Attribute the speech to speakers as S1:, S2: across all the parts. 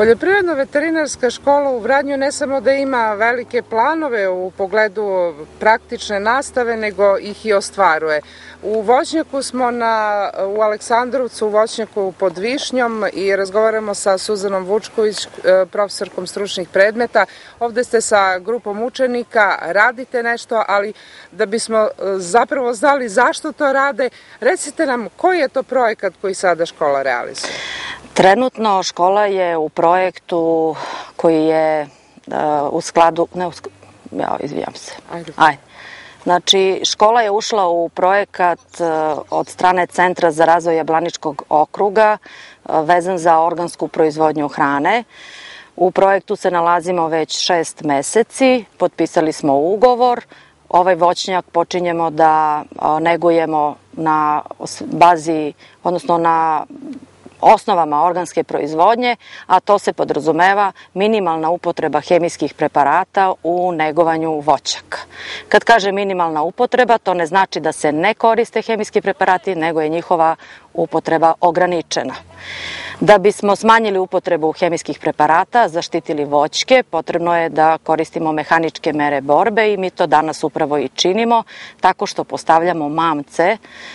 S1: Poljoprivredno-veterinarska škola u Vranju ne samo da ima velike planove u pogledu praktične nastave, nego ih i ostvaruje. U voćnjaku smo u Aleksandrovcu, u voćnjaku pod Višnjom i razgovaramo sa Suzanom Vučković, profesorkom stručnih predmeta. Ovde ste sa grupom učenika, radite nešto, ali da bismo zapravo znali zašto to rade, recite nam koji je to projekat koji sada škola realizuje?
S2: Trenutno škola je u projektu koji je u skladu, izvijam se. Ajde. Znači, škola je ušla u projekat od strane Centra za razvoj Jablaničkog okruga vezan za organsku proizvodnju hrane. U projektu se nalazimo već 6 meseci, potpisali smo ugovor. Ovaj voćnjak počinjemo da negujemo na bazi, odnosno na osnovama organske proizvodnje, a to se podrazumeva minimalna upotreba hemijskih preparata u negovanju voćaka. Kad kaže minimalna upotreba, to ne znači da se ne koriste hemijski preparati, nego je njihova upotreba ograničena. Da bismo smanjili upotrebu hemijskih preparata, zaštitili voćke, potrebno je da koristimo mehaničke mere borbe i mi to danas upravo i činimo tako što postavljamo mamce.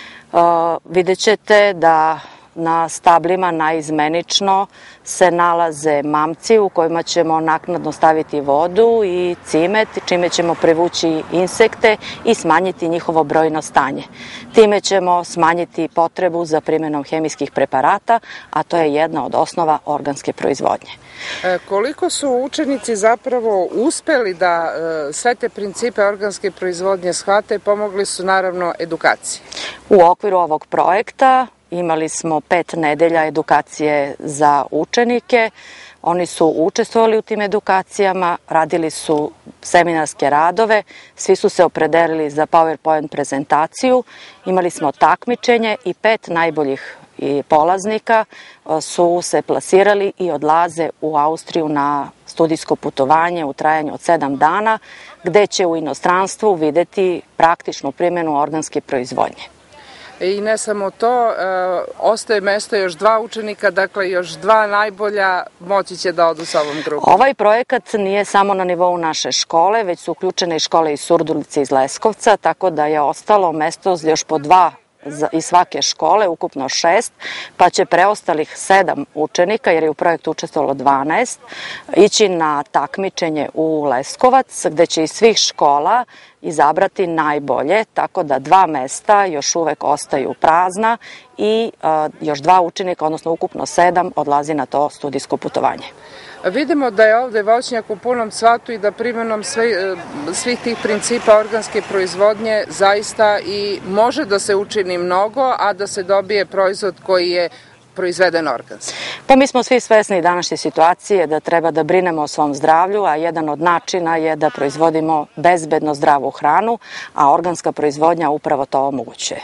S2: Vidjet ćete da na stablima naizmenično se nalaze mamci u kojima ćemo naknadno staviti vodu i cimet, čime ćemo privući insekte i smanjiti njihovo brojno stanje. Time ćemo smanjiti potrebu za primjenom hemijskih preparata, a to je jedna od osnova organske proizvodnje.
S1: Koliko su učenici zapravo uspeli da sve te principe organske proizvodnje shvate, pomogli su naravno edukaciji?
S2: U okviru ovog projekta imali smo 5 nedelja edukacije za učenike. Oni su učestvovali u tim edukacijama, radili su seminarske radove, svi su se opredelili za PowerPoint prezentaciju. Imali smo takmičenje i 5 najboljih polaznika su se plasirali i odlaze u Austriju na studijsko putovanje u trajanju od 7 dana, gde će u inostranstvu videti praktičnu primjenu organske proizvodnje.
S1: I ne samo to, ostaje mesto još 2 učenika, dakle još 2 najbolja moći će da odu sa ovom grupom.
S2: Ovaj projekat nije samo na nivou naše škole, već su uključene i škole iz Surdulice i iz Leskovca, tako da je ostalo mesto još po 2 iz svake škole, ukupno 6, pa će preostalih 7 učenika, jer je u projektu učestvovalo 12, ići na takmičenje u Leskovac, gde će iz svih škola izabrati najbolje, tako da 2 mesta još uvek ostaju prazna i još 2 učenika, odnosno ukupno 7, odlazi na to studijsko putovanje.
S1: Vidimo da je ovde voćnjak u punom cvatu i da primjenom svih tih principa organske proizvodnje zaista i može da se učini mnogo, a da se dobije proizvod koji je proizveden organski.
S2: Pa mi smo svi svesni današnje situacije da treba da brinemo o svom zdravlju, a jedan od načina je da proizvodimo bezbedno zdravu hranu, a organska proizvodnja upravo to omogućuje.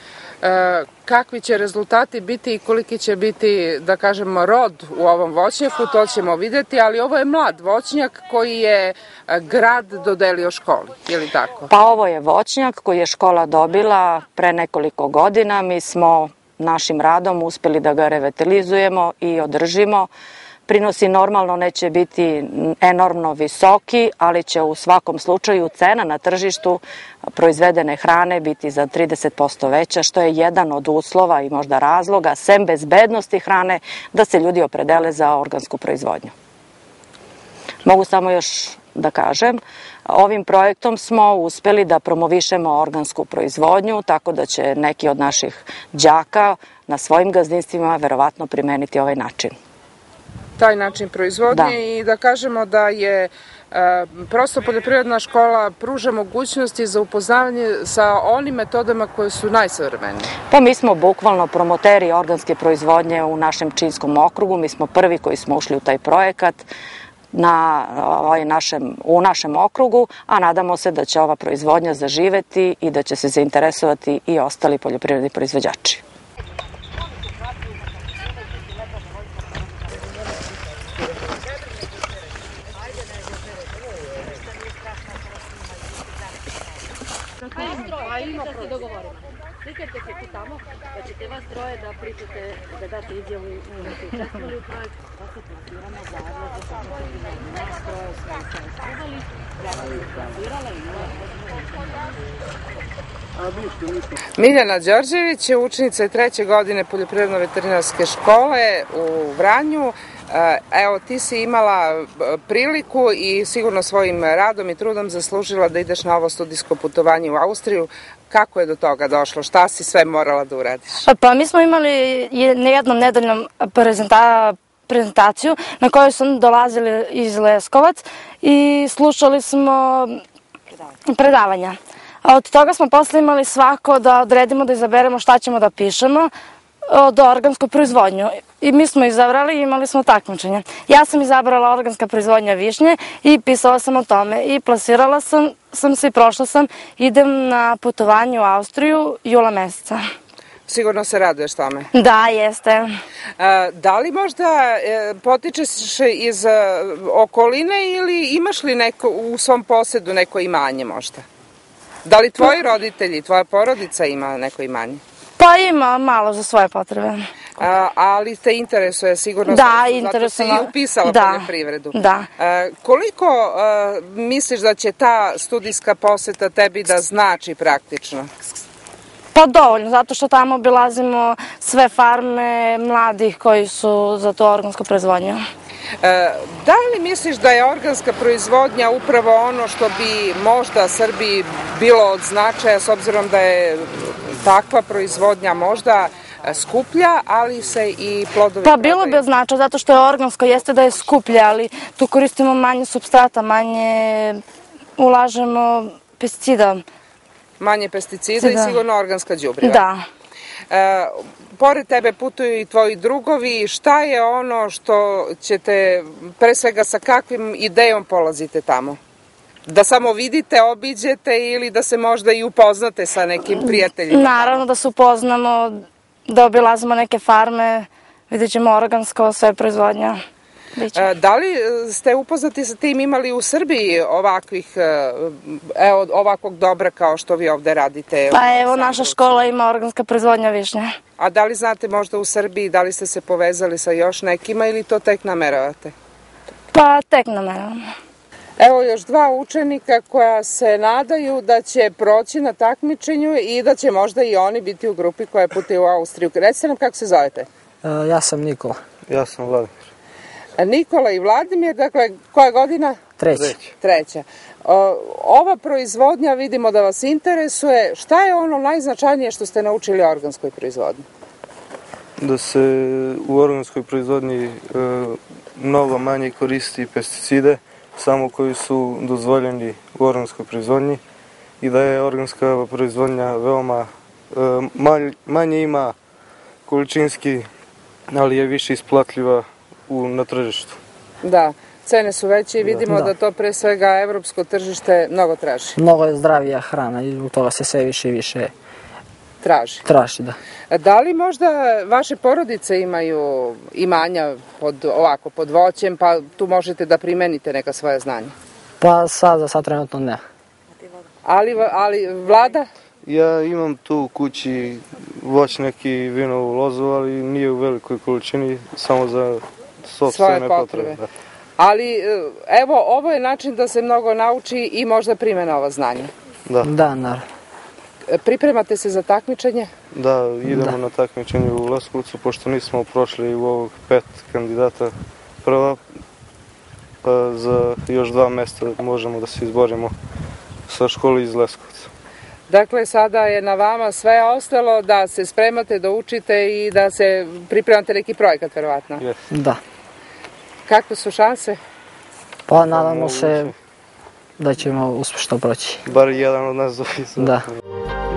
S1: Kakvi će rezultati biti i koliki će biti, da kažemo, rod u ovom voćnjaku, to ćemo videti, ali ovo je mlad voćnjak koji je grad dodelio školi, je li tako?
S2: Pa ovo je voćnjak koji je škola dobila pre nekoliko godina. Mi smo našim radom uspeli da ga revitalizujemo i održimo. Prinosi normalno neće biti enormno visoki, ali će u svakom slučaju cena na tržištu proizvedene hrane biti za 30% veća, što je jedan od uslova i možda razloga, sem bezbednosti hrane, da se ljudi opredele za organsku proizvodnju. Mogu samo još da kažem, ovim projektom smo uspeli da promovišemo organsku proizvodnju, tako da će neki od naših đaka na svojim gazdinstvima verovatno primeniti ovaj način.
S1: Taj način proizvodnje i da kažemo da je prosto poljoprivredna škola pruža mogućnosti za upoznavanje sa onim metodama koje su najsavremenije. Pa
S2: mi smo bukvalno promoteri organske proizvodnje u našem Pčinjskom okrugu, mi smo prvi koji smo ušli u taj projekat u našem okrugu, a nadamo se da će ova proizvodnja zaživeti i da će se zainteresovati i ostali poljoprivredni proizvođači. Maestro, da se dogovorimo. Slikajte se tu tamo, pa ćete vas troje da pričate, da date izjavu da ste učestvovali u projektu, pa se plasiramo za odlaze sa nas troje smo učestvovali, ja sam se plasirala i
S1: Miljana Đorđević je učenica 3. godine Poljoprivredno-veterinarske škole u Vranju. Evo, ti si imala priliku i sigurno svojim radom i trudom zaslužila da ideš na ovo studijsko putovanje u Austriju. Kako je do toga došlo? Šta si sve morala da uradiš?
S3: Pa mi smo imali jednom nedeljnom prezentaciju na kojoj su dolazili iz Leskovac i slušali smo predavanja. A od toga smo posle imali svako da odredimo, da izaberemo šta ćemo da pišemo od organsku proizvodnju. I mi smo izabrali i imali smo takmičenje. Ja sam izabrala organska proizvodnja višnje i pisala sam o tome. I plasirala sam se i prošla sam. Idem na putovanje u Austriju jula meseca.
S1: Sigurno se raduješ tome.
S3: Da, jeste.
S1: Da li možda potičeš iz okoline ili imaš li neko u svom posedu neko imanje možda? Da li tvoji roditelji, tvoja porodica ima neko imanje?
S3: Pa ima malo za svoje potrebe.
S1: Ali te interesuje sigurno?
S3: Da, interesuje.
S1: Zato si i upisala poljoprivredu.
S3: Da.
S1: Koliko misliš da će ta studijska poseta tebi da znači praktično?
S3: Pa dovoljno, zato što tamo obilazimo sve farme mladih koji su za to organsku proizvodnju.
S1: Da li misliš da je organska proizvodnja upravo ono što bi možda Srbiji bilo od značaja, s obzirom da je takva proizvodnja možda skuplja, ali se i plodovi
S3: Pa bilo bi od značaja, zato što je organsko, jeste da je skuplje, ali tu koristimo manje supstrata, manje ulažemo pesticida.
S1: Manje pesticida i sigurno organska đubriva.
S3: Da.
S1: Pored tebe putuju i tvoji drugovi. Šta je ono što ćete, pre svega sa kakvim idejom polazite tamo? Da samo vidite, obiđete ili da se možda i upoznate sa nekim prijateljima?
S3: Naravno da se upoznamo, da obilazimo neke farme, vidjet ćemo organsko, sve proizvodnja.
S1: Da li ste upoznati sa tim, imali u Srbiji ovakvog dobra kao što vi ovde radite?
S3: Pa evo, naša škola ima organska proizvodnja višnje.
S1: A da li znate možda u Srbiji, da li ste se povezali sa još nekima ili to tek nameravate?
S3: Pa tek nameravamo.
S1: Evo još dva učenika koja se nadaju da će proći na takmičenju i da će možda i oni biti u grupi koja putuje u Austriju. Recite nam kako se zovete?
S4: Ja sam Nikola.
S5: Ja sam Vladimir.
S1: Nikola i Vladimir, dakle, koja godina? Treća. Ova proizvodnja, vidimo da vas interesuje. Šta je ono najznačajnije što ste naučili o organskoj proizvodnji?
S5: Da se u organskoj proizvodnji mnogo manje koristi pesticide, samo koji su dozvoljeni u organskoj proizvodnji i da je organska proizvodnja veoma manje ima količinski, ali je više isplatljiva na tržištu.
S1: Da, cene su veće i vidimo da to pre svega evropsko tržište mnogo traži.
S4: Mnogo je zdravija hrana i zbog toga se sve više i više
S1: traži.
S4: Da.
S1: Da li možda vaše porodice imaju imanja pod voćem, pa tu možete da primenite neka svoja znanja?
S4: Pa za sad trenutno ne.
S1: Ali Vlada?
S5: Ja imam tu u kući voćnjak i vinovu lozu, ali nije u velikoj količini, samo za sopstvene potrebe.
S1: Ali evo, ovo je način da se mnogo nauči i možda primena ova znanja.
S5: Da,
S4: naravno.
S1: Pripremate se za takmičenje?
S5: Da, idemo na takmičenje u Leskovcu, pošto nismo prošli u ovog 5 kandidata prva, pa za još 2 mesta možemo da se izborimo sa školi iz Leskovca.
S1: Dakle, sada je na vama sve ostalo da se spremate, da učite i da se pripremate neki projekat, verovatno.
S4: Da.
S1: Kakve su šanse?
S4: Pa nadamo se da ćemo uspešno proći.
S5: Bar jedan od nas doći.
S4: Da.